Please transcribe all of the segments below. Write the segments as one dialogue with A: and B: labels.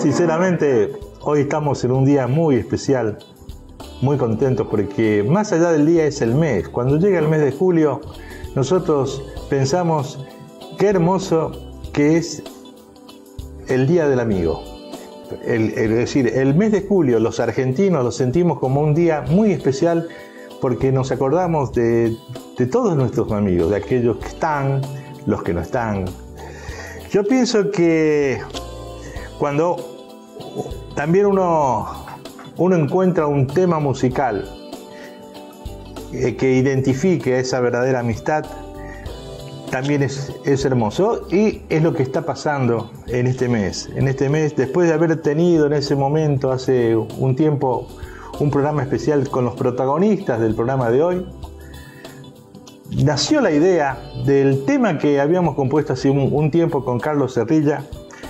A: Sinceramente, hoy estamos en un día muy especial, muy contentos porque más allá del día es el mes. Cuando llega el mes de julio, nosotros pensamos qué hermoso que es el Día del Amigo. Es decir, el mes de julio los argentinos lo sentimos como un día muy especial porque nos acordamos de todos nuestros amigos, de aquellos que están, los que no están. Yo pienso que cuando también uno encuentra un tema musical que identifique esa verdadera amistad, también es hermoso, y es lo que está pasando en este mes. En este mes, después de haber tenido en ese momento, hace un tiempo, un programa especial con los protagonistas del programa de hoy, nació la idea del tema que habíamos compuesto hace un tiempo con Carlos Cerrilla,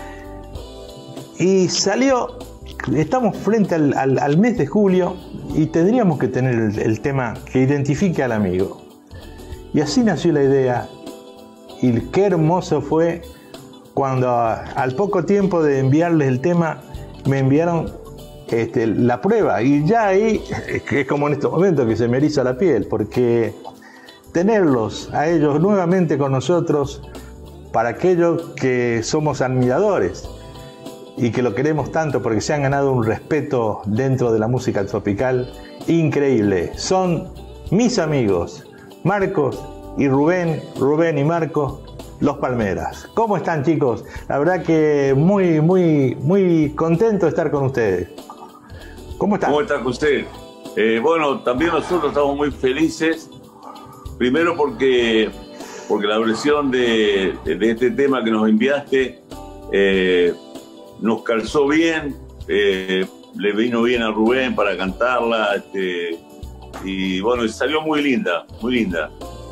A: y salió. Estamos frente al mes de julio y tendríamos que tener el tema que identifique al amigo. Y así nació la idea. Y qué hermoso fue cuando al poco tiempo de enviarles el tema me enviaron la prueba. Y ya ahí es como en estos momentos que se me eriza la piel, porque tenerlos a ellos nuevamente con nosotros, para aquellos que somos admiradores y que lo queremos tanto porque se han ganado un respeto dentro de la música tropical increíble. Son mis amigos, Marcos y Rubén y Marcos, Los Palmeras. ¿Cómo están, chicos? La verdad que muy contento de estar con ustedes. ¿Cómo están?
B: ¿Cómo está usted? Bueno, también nosotros estamos muy felices. Primero porque la versión de este tema que nos enviaste nos calzó bien, le vino bien a Rubén para cantarla, y bueno, salió muy linda, muy linda.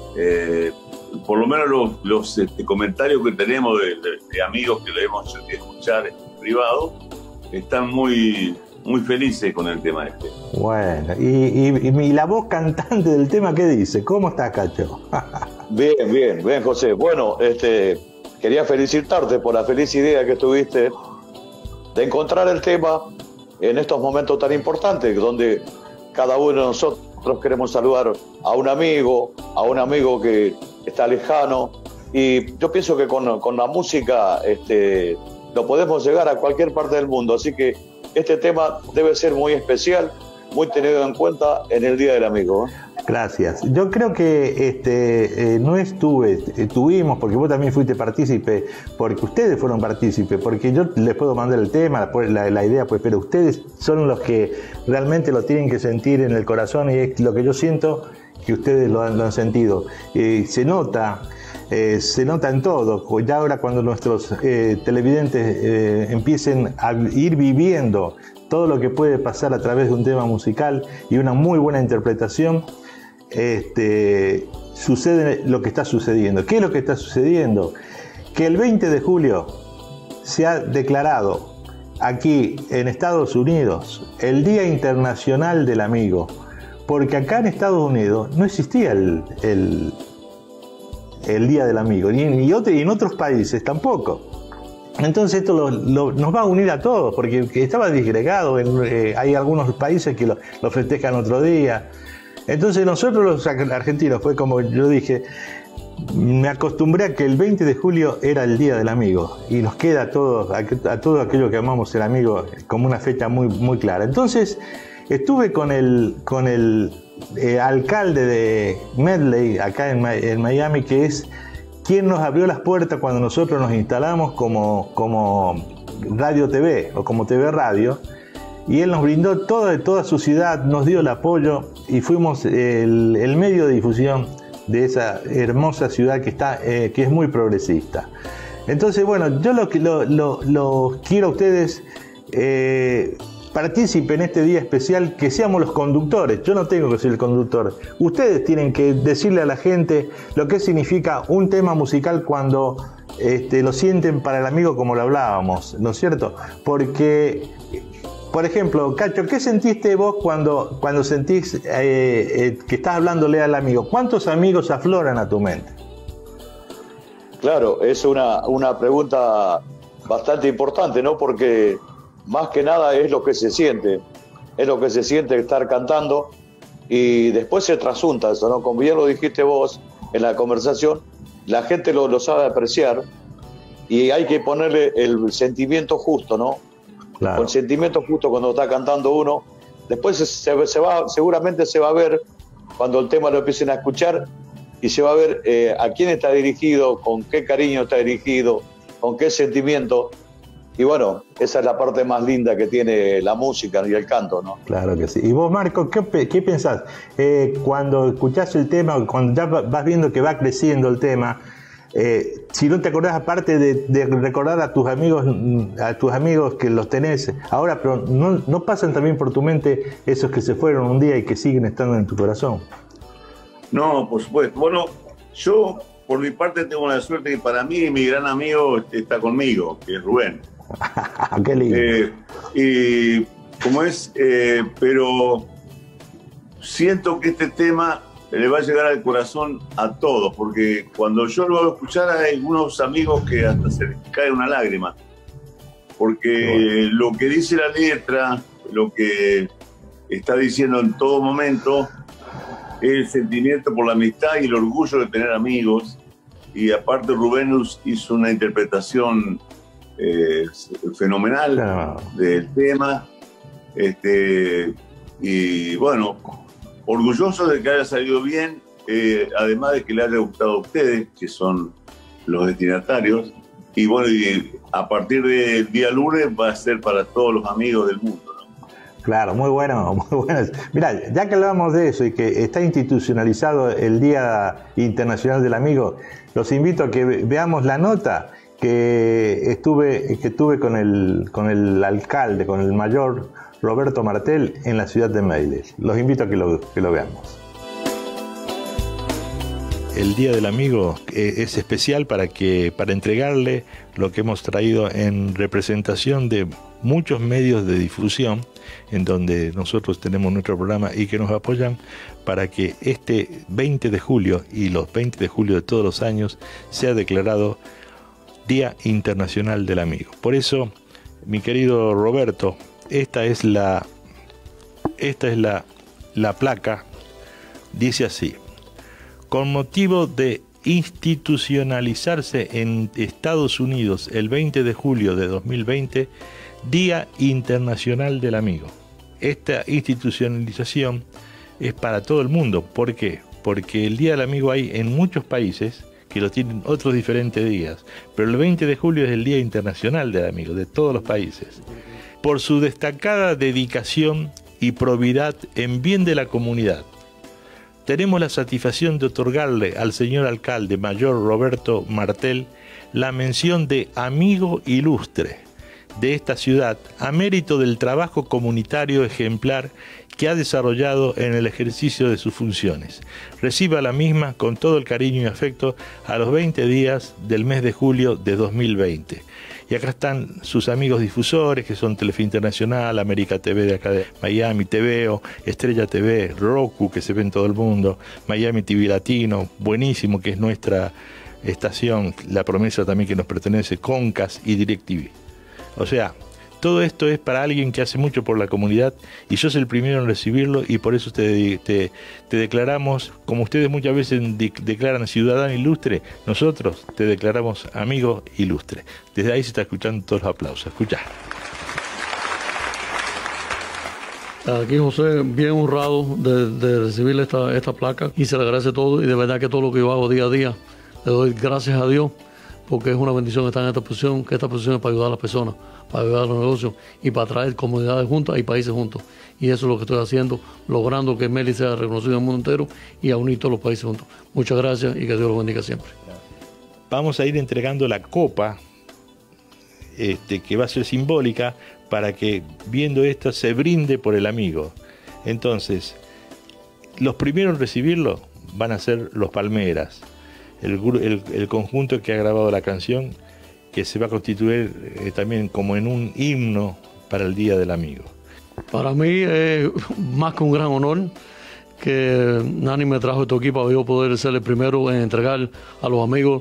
B: Por lo menos los comentarios que tenemos de amigos que lo hemos escuchado en privado están muy felices con el tema este.
A: Bueno, y la voz cantante del tema, ¿qué dice? ¿Cómo está, Cacho?
C: Bien, José. Bueno, quería felicitarte por la feliz idea que tuviste de encontrar el tema en estos momentos tan importantes, donde cada uno de nosotros queremos saludar a un amigo que está lejano, y yo pienso que con la música lo podemos llegar a cualquier parte del mundo, así que este tema debe ser muy especial, muy tenido en cuenta en el Día del Amigo.
A: Gracias. Yo creo que tuvimos, porque vos también fuiste partícipe, porque ustedes fueron partícipes, porque yo les puedo mandar el tema, la idea, pues, pero ustedes son los que realmente lo tienen que sentir en el corazón, y es lo que yo siento que ustedes lo han sentido. Se nota en todo. Ya ahora, cuando nuestros televidentes empiecen a ir viviendo todo lo que puede pasar a través de un tema musical y una muy buena interpretación, sucede lo que está sucediendo. ¿Qué es lo que está sucediendo? Que el 20 de julio se ha declarado aquí en Estados Unidos el Día Internacional del Amigo, porque acá en Estados Unidos no existía el Día del Amigo, y en otros países tampoco. Entonces esto nos va a unir a todos, porque estaba disgregado. Hay algunos países que lo festejan otro día. Entonces nosotros los argentinos, fue como yo dije, me acostumbré a que el 20 de julio era el Día del Amigo, y nos queda a todos aquellos que amamos el amigo como una fecha muy clara. Entonces estuve con el alcalde de Medley, acá en Miami, que es quien nos abrió las puertas cuando nosotros nos instalamos como Radio TV o como TV Radio, y él nos brindó toda su ciudad, nos dio el apoyo, y fuimos el medio de difusión de esa hermosa ciudad que es muy progresista. Entonces, bueno, yo los quiero a ustedes participen en este día especial, que seamos los conductores. Yo no tengo que ser el conductor. Ustedes tienen que decirle a la gente lo que significa un tema musical cuando lo sienten para el amigo, como lo hablábamos, ¿no es cierto? Porque, por ejemplo, Cacho, ¿qué sentiste vos cuando sentís que estás hablándole al amigo? ¿Cuántos amigos afloran a tu mente?
C: Claro, es una pregunta bastante importante, ¿no? Porque más que nada es lo que se siente, estar cantando, y después se trasunta eso, ¿no? Como bien lo dijiste vos en la conversación, la gente lo sabe apreciar, y hay que ponerle el sentimiento justo, ¿no?
A: Claro.
C: Con sentimiento justo cuando está cantando uno. Después seguramente se va a ver cuando el tema lo empiecen a escuchar, y se va a ver a quién está dirigido, con qué cariño está dirigido, con qué sentimiento. Y bueno, esa es la parte más linda que tiene la música y el canto, ¿no?
A: Claro que sí. ¿Y vos, Marco, qué pensás? Cuando escuchás el tema, cuando ya vas viendo que va creciendo el tema, si no te acordás, aparte de recordar a tus amigos que los tenés ahora, pero ¿no pasan también por tu mente esos que se fueron un día y que siguen estando en tu corazón?
B: No, por supuesto. Bueno, yo por mi parte tengo la suerte que para mí mi gran amigo está conmigo, que es Rubén.
A: Qué lindo.
B: Y como es, pero siento que este tema le va a llegar al corazón a todos, porque cuando yo lo hago escuchar hay algunos amigos que hasta se les cae una lágrima, porque lo que dice la letra, lo que está diciendo en todo momento, es el sentimiento por la amistad y el orgullo de tener amigos. Y aparte Rubén hizo una interpretación fenomenal del tema, y bueno, orgulloso de que haya salido bien, además de que le haya gustado a ustedes, que son los destinatarios, y bueno, y a partir del día lunes va a ser para todos los amigos del mundo, ¿no?
A: Claro, muy bueno, muy bueno. Mirá, ya que hablamos de eso y que está institucionalizado el Día Internacional del Amigo, los invito a que veamos la nota que tuve con el alcalde, con el mayor Roberto Martel, en la ciudad de Meiles. Los invito a que lo veamos. El Día del Amigo es especial para entregarle lo que hemos traído en representación de muchos medios de difusión, en donde nosotros tenemos nuestro programa y que nos apoyan para que este 20 de julio y los 20 de julio de todos los años sea declarado Día Internacional del Amigo. Por eso, mi querido Roberto, esta es la placa. Dice así: con motivo de institucionalizarse en Estados Unidos el 20 de julio de 2020, Día Internacional del Amigo. Esta institucionalización es para todo el mundo. ¿Por qué? Porque el Día del Amigo hay en muchos países que lo tienen otros diferentes días, pero el 20 de julio es el Día Internacional del Amigo de todos los países. Por su destacada dedicación y probidad en bien de la comunidad, tenemos la satisfacción de otorgarle al señor alcalde mayor Roberto Martel la mención de Amigo Ilustre de esta ciudad a mérito del trabajo comunitario ejemplar que ha desarrollado en el ejercicio de sus funciones. Reciba la misma con todo el cariño y afecto a los 20 días del mes de julio de 2020. Y acá están sus amigos difusores, que son Telefe Internacional, América TV de acá de Miami, TVO, Estrella TV, Roku, que se ve en todo el mundo, Miami TV Latino, buenísimo, que es nuestra estación, La Promesa también, que nos pertenece, Comcast y DirecTV. O sea, todo esto es para alguien que hace mucho por la comunidad, y yo soy el primero en recibirlo, y por eso te declaramos, como ustedes muchas veces declaran ciudadano ilustre, nosotros te declaramos amigo ilustre. Desde ahí se está escuchando todos los aplausos. Escuchá.
D: Aquí José, bien honrado de recibir esta placa, y se le agradece todo, y de verdad que todo lo que yo hago día a día, le doy gracias a Dios, porque es una bendición estar en esta posición, que esta posición es para ayudar a las personas, para ayudar a los negocios y para traer comunidades juntas y países juntos. Y eso es lo que estoy haciendo, logrando que Meiles sea reconocido en el mundo entero y a unir todos los países juntos. Muchas gracias y que Dios los bendiga siempre.
A: Vamos a ir entregando la copa, que va a ser simbólica, para que viendo esto se brinde por el amigo. Entonces, los primeros en recibirlo van a ser los Palmeras, el conjunto que ha grabado la canción, que se va a constituir también como en un himno para el Día del Amigo.
D: Para mí es más que un gran honor que Nani me trajo este equipo para yo poder ser el primero en entregar a los amigos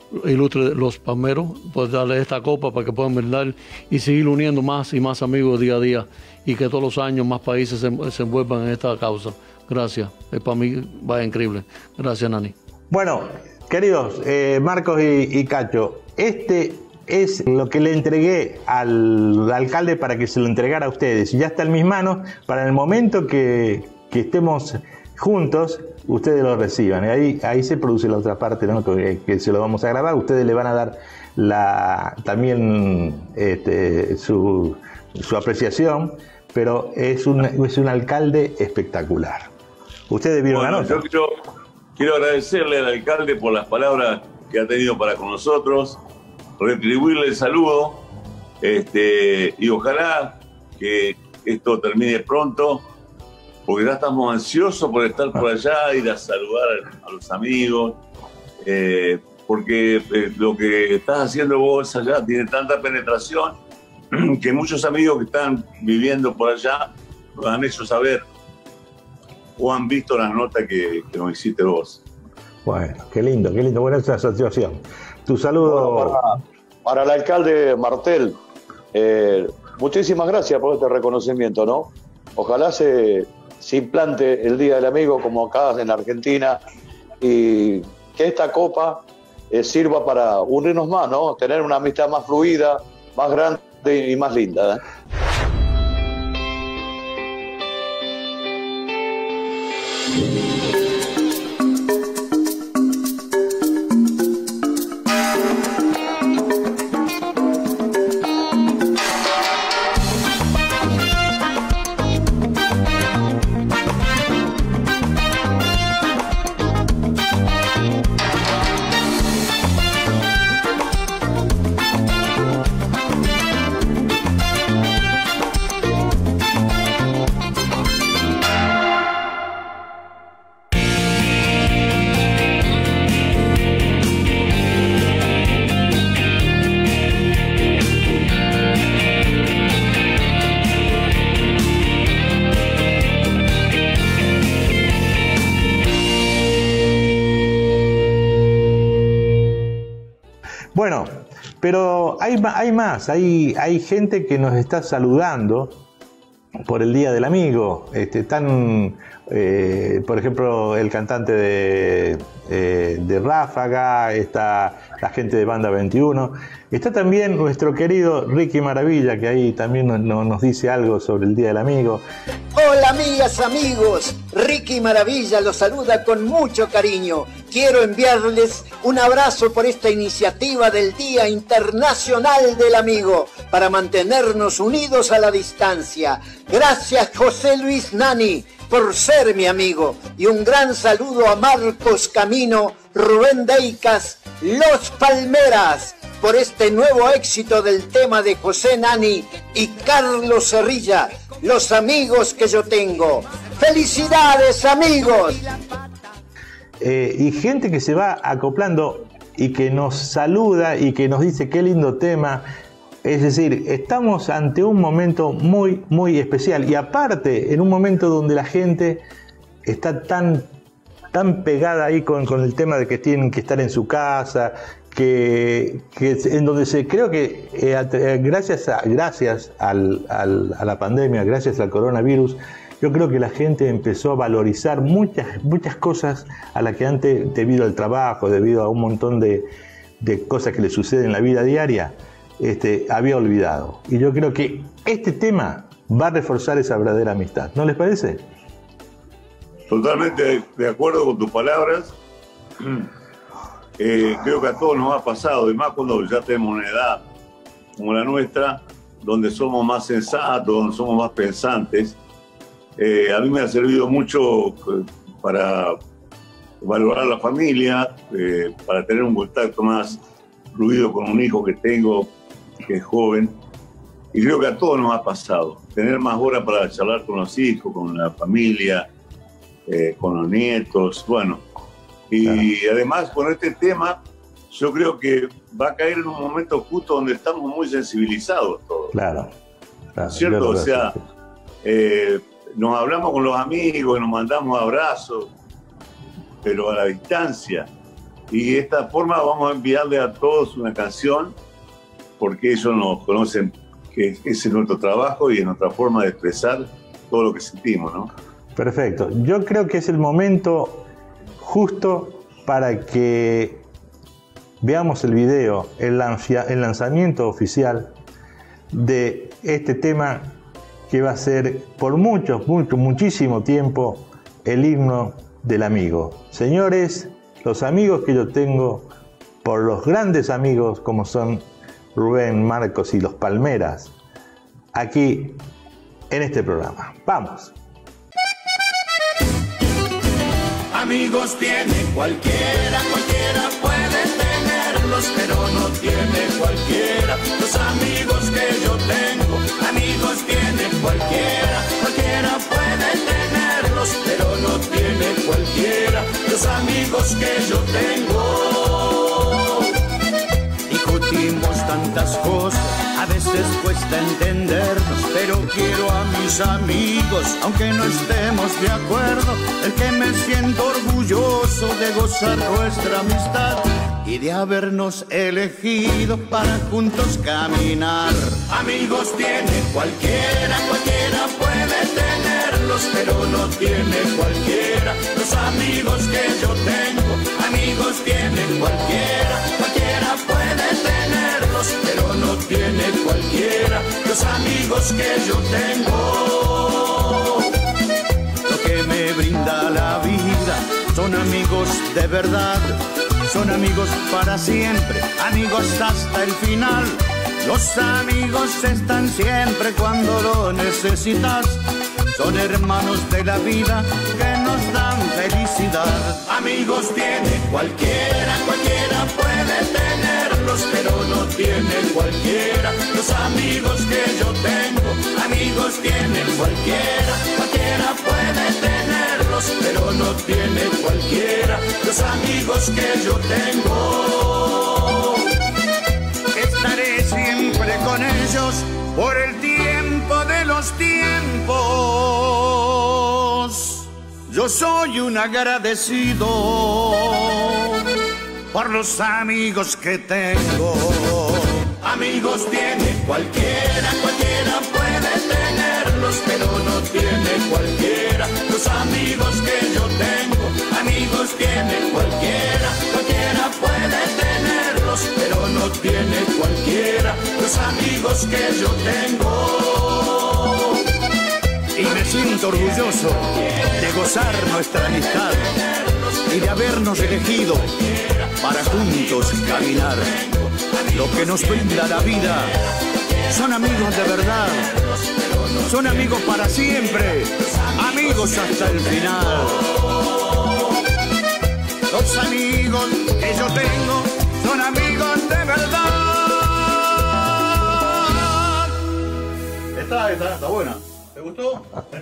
D: ilustre Los Palmeros, pues darle esta copa para que puedan brindar y seguir uniendo más y más amigos día a día y que todos los años más países se envuelvan en esta causa. Gracias, para mí va increíble. Gracias, Nani.
A: Bueno, queridos Marcos y Cacho, este es lo que le entregué al alcalde para que se lo entregara a ustedes. Ya está en mis manos para el momento que estemos juntos, ustedes lo reciban. Y ahí se produce la otra parte, ¿no? que se lo vamos a grabar. Ustedes le van a dar también su apreciación, pero es un alcalde espectacular. Ustedes vieron la nota.
B: Yo quiero agradecerle al alcalde por las palabras que ha tenido para con nosotros, retribuirle el saludo, y ojalá que esto termine pronto, porque ya estamos ansiosos por estar por allá, ir a saludar a los amigos, porque lo que estás haciendo vos allá tiene tanta penetración que muchos amigos que están viviendo por allá lo han hecho saber o han visto las notas que nos hiciste vos.
A: Bueno, qué lindo, buena esa asociación. Tu saludo.
C: Bueno, para el alcalde Martel, muchísimas gracias por este reconocimiento, ¿no? Ojalá se implante el Día del Amigo como acá en Argentina y que esta copa sirva para unirnos más, ¿no? Tener una amistad más fluida, más grande y más linda, ¿eh?
A: Bueno, pero hay más, hay gente que nos está saludando por el Día del Amigo. Por ejemplo, el cantante de Ráfaga, está la gente de Banda 21, está también nuestro querido Ricky Maravilla, que ahí también nos dice algo sobre el Día del Amigo.
E: Hola amigas, amigos, Ricky Maravilla los saluda con mucho cariño. Quiero enviarles un abrazo por esta iniciativa del Día Internacional del Amigo, para mantenernos unidos a la distancia. Gracias José Luis Nani por ser mi amigo, y un gran saludo a Marcos Camino, Rubén Deicas, Los Palmeras, por este nuevo éxito del tema de José Nani y Carlos Cerrilla, los amigos que yo tengo. ¡Felicidades, amigos!
A: Y gente que se va acoplando y que nos saluda y que nos dice qué lindo tema. Es decir, estamos ante un momento muy, muy especial, y aparte en un momento donde la gente está tan pegada ahí con el tema de que tienen que estar en su casa, que en donde creo que gracias a la pandemia, gracias al coronavirus, yo creo que la gente empezó a valorizar muchas cosas a las que antes, debido al trabajo, debido a un montón de cosas que le suceden en la vida diaria, había olvidado. Y yo creo que este tema va a reforzar esa verdadera amistad. ¿No les parece?
B: Totalmente de acuerdo con tus palabras. Creo que a todos nos ha pasado, y más cuando ya tenemos una edad como la nuestra, donde somos más sensatos, donde somos más pensantes. A mí me ha servido mucho para valorar la familia, para tener un contacto más fluido con un hijo que tengo, que es joven. Y creo que a todos nos ha pasado, tener más horas para charlar con los hijos, con la familia, con los nietos, bueno. Y claro, además con este tema, yo creo que va a caer en un momento justo donde estamos muy sensibilizados todos.
A: Claro.
B: ¿Cierto?
A: Claro,
B: o sea, nos hablamos con los amigos, nos mandamos abrazos, pero a la distancia. Y de esta forma vamos a enviarle a todos una canción, porque ellos nos conocen que ese es nuestro trabajo y es nuestra forma de expresar todo lo que sentimos, ¿no?
A: Perfecto. Yo creo que es el momento justo para que veamos el video, el lanzamiento oficial de este tema que va a ser por muchísimo tiempo el himno del amigo. Señores, los amigos que yo tengo, por los grandes amigos como son Rubén, Marcos y los Palmeras, aquí en este programa. ¡Vamos!
F: Amigos tiene cualquiera, cualquiera puede tenerlos, pero no tiene cualquiera los amigos que yo tengo. Amigos tiene cualquiera, cualquiera puede tenerlos, pero no tiene cualquiera los amigos que yo tengo. Discutimos tantas cosas, a veces cuesta entendernos, pero quiero a mis amigos, aunque no estemos de acuerdo, el que me siento orgulloso de gozar nuestra amistad y de habernos elegido para juntos caminar. Amigos tiene cualquiera, cualquiera puede tenerlos, pero no tiene cualquiera los amigos que yo tengo. Amigos tiene cualquiera, cualquiera puede tenerlos, pero no tiene cualquiera los amigos que yo tengo. Lo que me brinda la vida son amigos de verdad, son amigos para siempre, amigos hasta el final. Los amigos están siempre cuando lo necesitas, son hermanos de la vida que nos dan felicidad. Amigos tiene cualquiera, cualquiera puede tenerlos, pero no tiene cualquiera los amigos que yo tengo. Amigos tiene cualquiera, cualquiera puede tenerlos, pero no tiene cualquiera los amigos que yo tengo. Estaré siempre con ellos por el tiempo de los tiempos. Yo soy un agradecido por los amigos que tengo. Amigos tiene cualquiera, cualquiera puede tenerlos, pero no tiene cualquiera los amigos que yo tengo. Amigos tiene cualquiera, cualquiera puede tenerlos, pero no tiene cualquiera los amigos que yo tengo. Y me siento orgulloso de gozar nuestra amistad y de habernos elegido para juntos caminar. Lo que nos brinda la vida son amigos de verdad, son amigos para siempre, amigos hasta el final. Los amigos que yo tengo son amigos de verdad. Está buena. ¿Te gustó?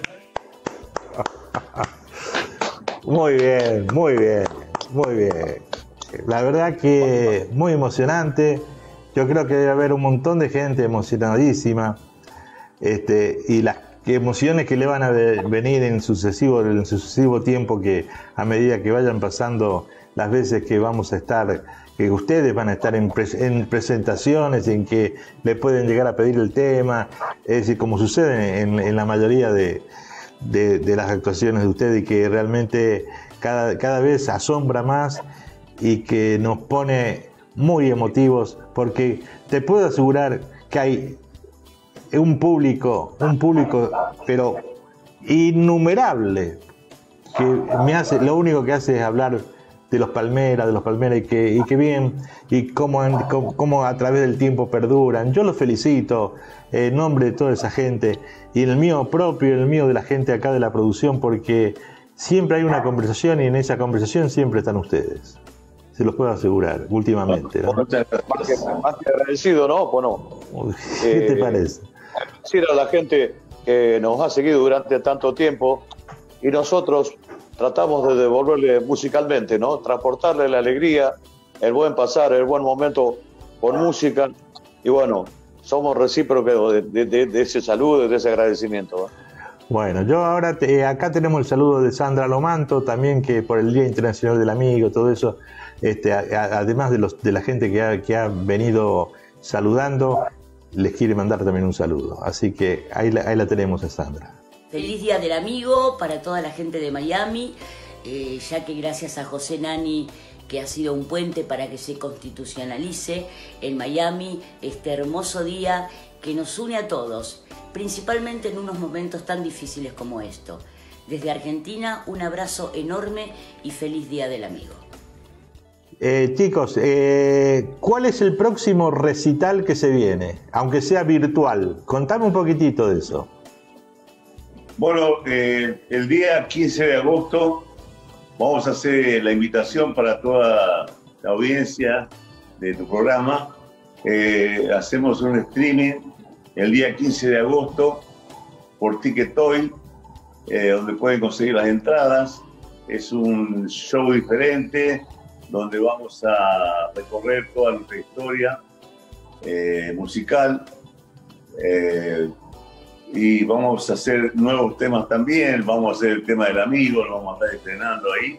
A: Muy bien, muy bien, muy bien. La verdad que muy emocionante. Yo creo que debe haber un montón de gente emocionadísima. Y las emociones que le van a venir en sucesivo tiempo, que a medida que vayan pasando las veces que vamos a estar, que ustedes van a estar en presentaciones en que le pueden llegar a pedir el tema, es decir, como sucede en la mayoría de las actuaciones de ustedes, y que realmente cada vez asombra más y que nos pone muy emotivos, porque te puedo asegurar que hay un público pero innumerable, que lo único que hace es hablar de los Palmeras y que bien, y cómo a través del tiempo perduran. Yo los felicito en nombre de toda esa gente, y en el mío propio, en el mío de la gente acá de la producción, porque siempre hay una conversación, y en esa conversación siempre están ustedes. Se los puedo asegurar, últimamente, ¿no?
C: Más que agradecido, ¿no? Bueno,
A: ¿qué te parece?
C: Decir a la gente que nos ha seguido durante tanto tiempo, y nosotros tratamos de devolverle musicalmente, ¿no? Transportarle la alegría, el buen pasar, el buen momento con música, y bueno, somos recíprocos de ese saludo y de ese agradecimiento, ¿no?
A: Bueno, yo ahora acá tenemos el saludo de Sandra Lomanto, también que por el Día Internacional del Amigo, todo eso, además de la gente que ha venido saludando, les quiere mandar también un saludo. Así que ahí la tenemos a Sandra.
G: Feliz Día del Amigo para toda la gente de Miami, ya que gracias a José Nani, que ha sido un puente para que se constitucionalice en Miami este hermoso día que nos une a todos, principalmente en unos momentos tan difíciles como esto. Desde Argentina, un abrazo enorme y feliz Día del Amigo.
A: Chicos, ¿cuál es el próximo recital que se viene? Aunque sea virtual. Contame un poquitito de eso.
B: Bueno, el día 15 de agosto vamos a hacer la invitación para toda la audiencia de tu programa. Hacemos un streaming el día 15 de agosto por Ticketoy, donde pueden conseguir las entradas. Es un show diferente, donde vamos a recorrer toda nuestra historia musical. Y vamos a hacer nuevos temas también. Vamos a hacer el tema del amigo, lo vamos a estar estrenando ahí.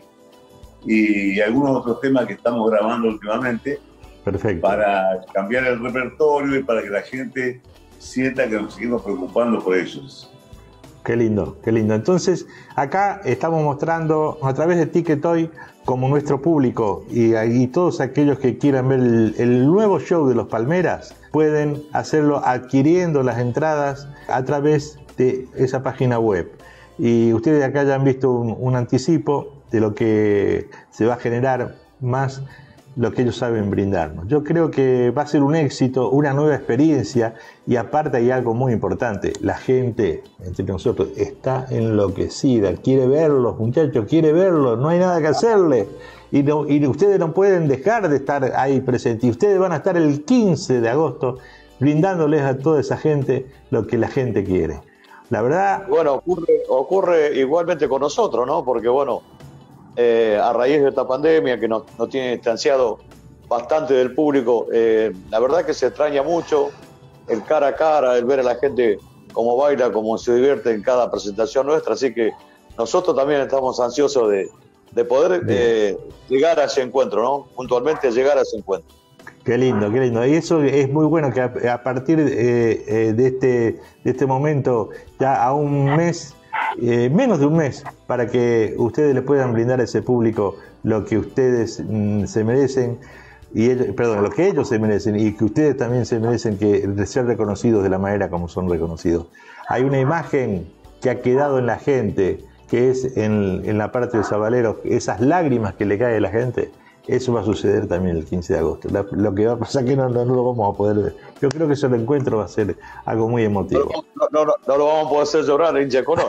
B: Y algunos otros temas que estamos grabando últimamente.
A: Perfecto.
B: Para cambiar el repertorio y para que la gente sienta que nos seguimos preocupando por ellos.
A: Qué lindo, qué lindo. Entonces, acá estamos mostrando a través de Ticketoy como nuestro público y todos aquellos que quieran ver el nuevo show de Los Palmeras pueden hacerlo adquiriendo las entradas a través de esa página web. Y ustedes acá ya han visto un anticipo de lo que se va a generar más lo que ellos saben brindarnos. Yo creo que va a ser un éxito, una nueva experiencia y aparte hay algo muy importante, la gente entre nosotros está enloquecida, quiere verlos, muchachos, quiere verlos, no hay nada que hacerle y ustedes no pueden dejar de estar ahí presentes y ustedes van a estar el 15 de agosto brindándoles a toda esa gente lo que la gente quiere. La verdad... Bueno,
C: ocurre igualmente con nosotros, ¿no? Porque bueno, a raíz de esta pandemia que nos tiene distanciado bastante del público, la verdad que se extraña mucho el cara a cara, el ver a la gente cómo baila, cómo se divierte en cada presentación nuestra, así que nosotros también estamos ansiosos de poder llegar a ese encuentro, ¿no? Puntualmente llegar a ese encuentro.
A: Qué lindo, qué lindo. Y eso es muy bueno que a partir de este momento, ya a un mes, menos de un mes, para que ustedes le puedan brindar a ese público lo que ustedes se merecen, lo que ellos se merecen y que ustedes también se merecen de ser reconocidos de la manera como son reconocidos. Hay una imagen que ha quedado en la gente, que es en la parte de Sabalero, esas lágrimas que le cae a la gente. Eso va a suceder también el 15 de agosto. Lo que va a pasar es que no lo vamos a poder ver. Yo creo que ese encuentro va a ser algo muy emotivo.
C: No lo vamos a poder hacer llorar, hincha Colón.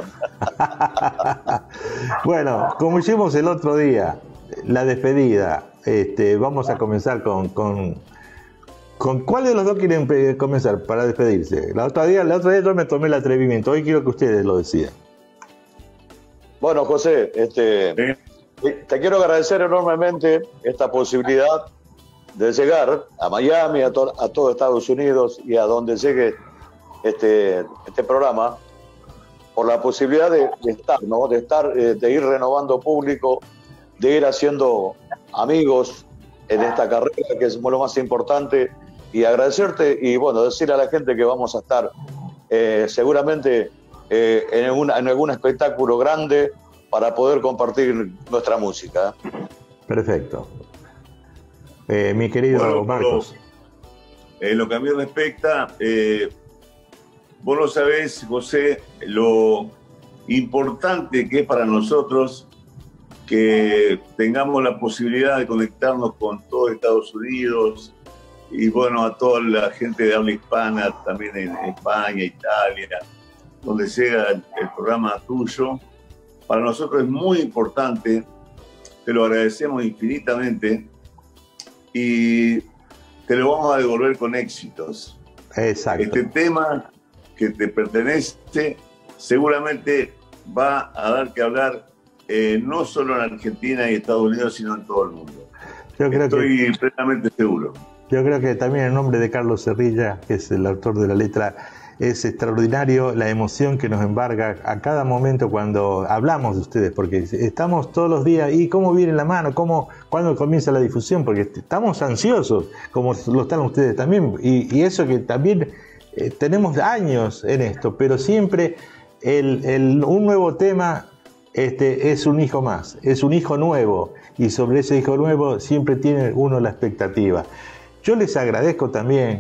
A: Bueno, como hicimos el otro día, la despedida, vamos a comenzar con ¿cuál de los dos quieren comenzar para despedirse? El otro día yo me tomé el atrevimiento, hoy quiero que ustedes lo decidan.
C: Bueno, José, te quiero agradecer enormemente esta posibilidad de llegar a Miami, a todo Estados Unidos y a donde llegue este programa, por la posibilidad de estar, ¿no? De ir renovando público, de ir haciendo amigos en esta carrera, que es lo más importante, y agradecerte y bueno, decirle a la gente que vamos a estar seguramente en algún espectáculo grande para poder compartir nuestra música.
A: Perfecto. Mi querido Marcos.
B: Lo que a mí respecta, vos lo sabés, José, lo importante que es para nosotros que tengamos la posibilidad de conectarnos con todo Estados Unidos y bueno, a toda la gente de habla hispana, también en España, Italia, donde sea el programa tuyo. Para nosotros es muy importante, te lo agradecemos infinitamente y te lo vamos a devolver con éxitos.
A: Exacto.
B: Este tema que te pertenece seguramente va a dar que hablar no solo en Argentina y Estados Unidos, sino en todo el mundo. Estoy plenamente seguro.
A: Yo creo que también en nombre de Carlos Cerrilla, que es el autor de la letra, Es extraordinario la emoción que nos embarga a cada momento cuando hablamos de ustedes, porque estamos todos los días, ¿y cómo viene la mano? ¿Cuándo comienza la difusión? Porque estamos ansiosos, como lo están ustedes también, y eso que también tenemos años en esto, pero siempre un nuevo tema es un hijo más, es un hijo nuevo, y sobre ese hijo nuevo siempre tiene uno la expectativa. Yo les agradezco también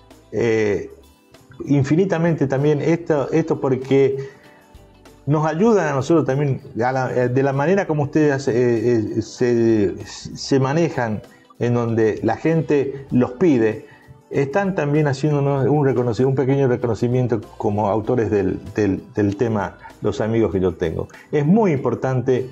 A: infinitamente también esto porque nos ayudan a nosotros también de la manera como ustedes se manejan, en donde la gente los pide, están también haciéndonos un pequeño reconocimiento como autores del tema Los amigos que yo tengo. Es muy importante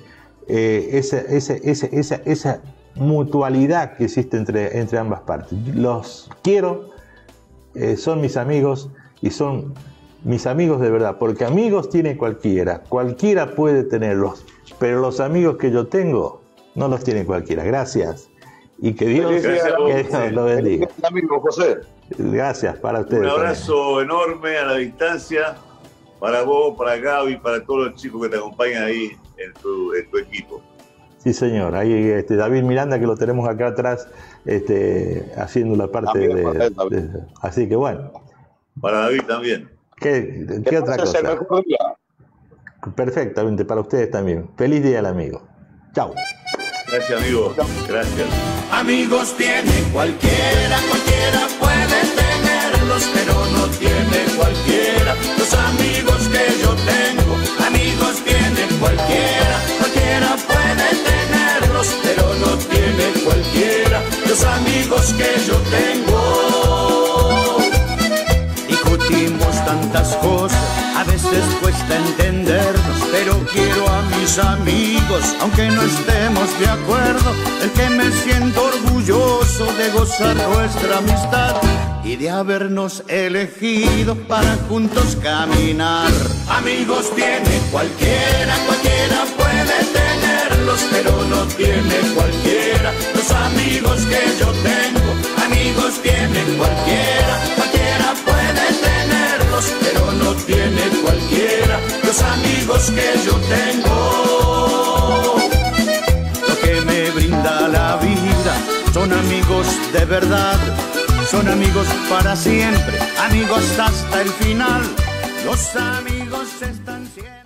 A: esa mutualidad que existe entre ambas partes. Los quiero, son mis amigos y son mis amigos de verdad, porque amigos tiene cualquiera puede tenerlos, pero los amigos que yo tengo no los tiene cualquiera. Gracias y que Dios lo bendiga.
C: Amigo José.
A: Gracias para ustedes.
B: Un abrazo enorme a la distancia para vos, para Gaby, para todos los chicos que te acompañan ahí en tu equipo.
A: Sí, señor. Ahí David Miranda, que lo tenemos acá atrás, haciendo la parte así que bueno.
B: Para David también.
A: ¿Qué otra cosa? Perfectamente, para ustedes también. Feliz día al amigo. Chao.
B: Gracias, amigo. Gracias.
F: Amigos tiene cualquiera puede tenerlos, pero no tiene cualquiera los amigos que yo tengo. Amigos tiene cualquiera puede tenerlos, pero no tiene cualquiera los amigos que yo tengo. Discutimos tantas cosas, a veces cuesta entendernos, pero quiero a mis amigos, aunque no estemos de acuerdo, el que me siento orgulloso de gozar nuestra amistad y de habernos elegido para juntos caminar. Amigos tiene cualquiera puede tenerlos, pero no tiene cualquiera los amigos que yo tengo. Amigos tiene cualquiera puede tenerlos, pero no tiene cualquiera los amigos que yo tengo. Lo que me brinda la vida son amigos de verdad, son amigos para siempre, amigos hasta el final. Los amigos están siempre.